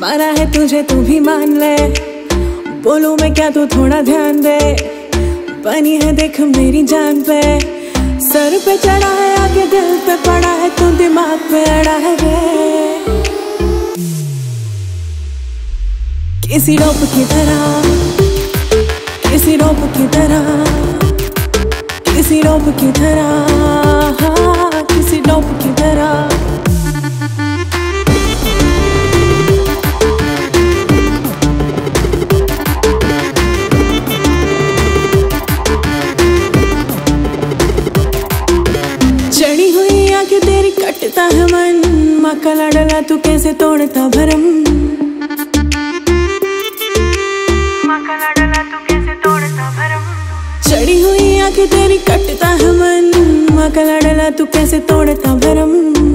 मारा है तुझे तू भी मान ले, बोलूं मैं क्या तू थोड़ा ध्यान दे। बनी है देख मेरी जान पे, सर पे चढ़ा है आगे दिल पे पड़ा है, तू दिमाग पे अड़ा है रे। किसी रोप की तरह, किसी रोप की तरह, किसी रोप की तरह, किसी रोप की तरह। चढ़ी हुई आंखें तेरी कटता है मन, माँ का लाडला तू कैसे तोड़ता भरम। चढ़ी हुई आंखें तेरी कटता है मन, माँ का लाडला तू कैसे तोड़ता भरम।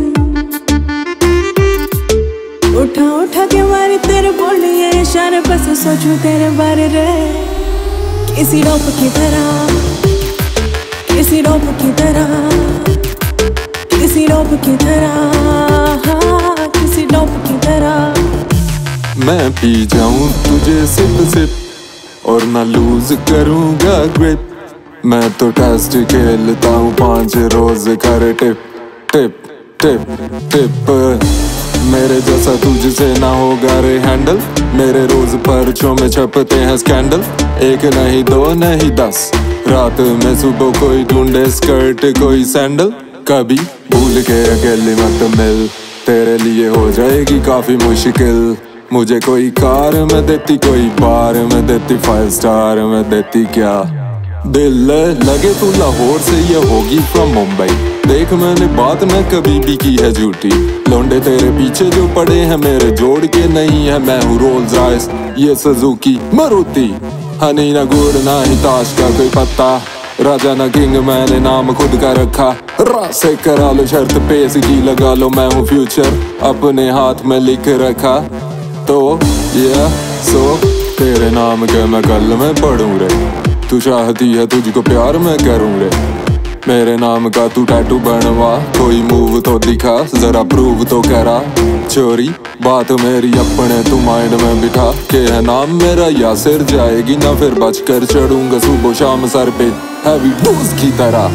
उठा उठा के मारे तेरे बोलने ये इशारे, बस सोचूं तेरे बारे रे। किसी रोप की तरह, किसी रोप की तरह, किसी रोप की तरह, किसी रोप की तरह। मैं पी जाऊं तुझे सिप सिप और ना लूज करूंगा ग्रिप। मैं तो टेस्ट खेलता हूँ 5 रोज कर टिप टिप टिप टिप। मेरे जैसा तुझसे ना होगा रे हैंडल, मेरे रोज पर्चों में छपते हैं स्कैंडल। 1 नहीं 2 नहीं 10, रात में सुबह कोई ढूंढे स्कर्ट कोई सैंडल। कभी भूल के अकेले मत मिल, तेरे लिए हो जाएगी काफी मुश्किल। मुझे कोई कार में देती, कोई बार में देती, 5 स्टार में देती क्या। दिल लगे तू लाहौर से, ये होगी फ्रॉम मुंबई। देख मैंने बात में कभी भी की है झूठी, लौंडे तेरे पीछे जो पड़े हैं मेरे जोड़ के नहीं है। मैं हूँ रोल्स रॉयस, ये सुजुकी मारुति। हनी ना गुड़ ना ही ताश का कोई पत्ता, राजा ना किंग मैंने नाम खुद का रखा। से करा लो शर्त पे इसकी लगा लो, मैं हूँ फ्यूचर अपने हाथ में लिख रखा। तो ये सो तेरे नाम के मैं कल में पढ़ूं रे, तू चाहती है तुझको प्यार मैं करूं रे। मेरे नाम का तू टैटू बनवा, कोई मूव तो दिखा जरा प्रूव तो करा। चोरी बात मेरी अपने तू माइंड में बिठा के है नाम मेरा यासिर, जाएगी ना फिर बचकर चढ़ूंगा सुबह शाम सर पे हैवी डोज की तरह।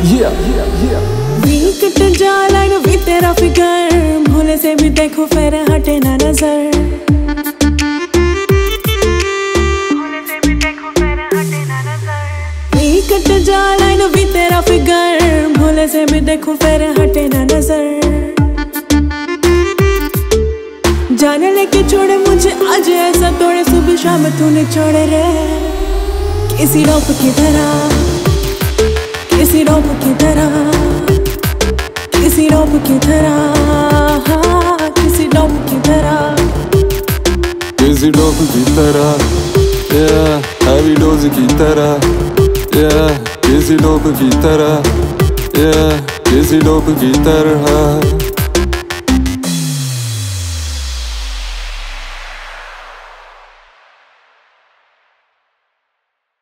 वीकट जालन भी तेरा फिगर, भोले से भी देखो फिर हटे ना नजर। वीकट जालन भी तेरा फिगर, भोले से भी देखो फिर हटे ना नजर। जाने लेके छोड़े मुझे आज ऐसा तोड़े, सुबह शाम तूने छोड़े रे। किसी रोप की तरह, किसी रोप की तरह, किसी रोप की तरह, किसी रोप की तरह। किसी डोप की तरह, हैवी डोज की तरह, किसी डोप की तरह, किसी डोप की तरह।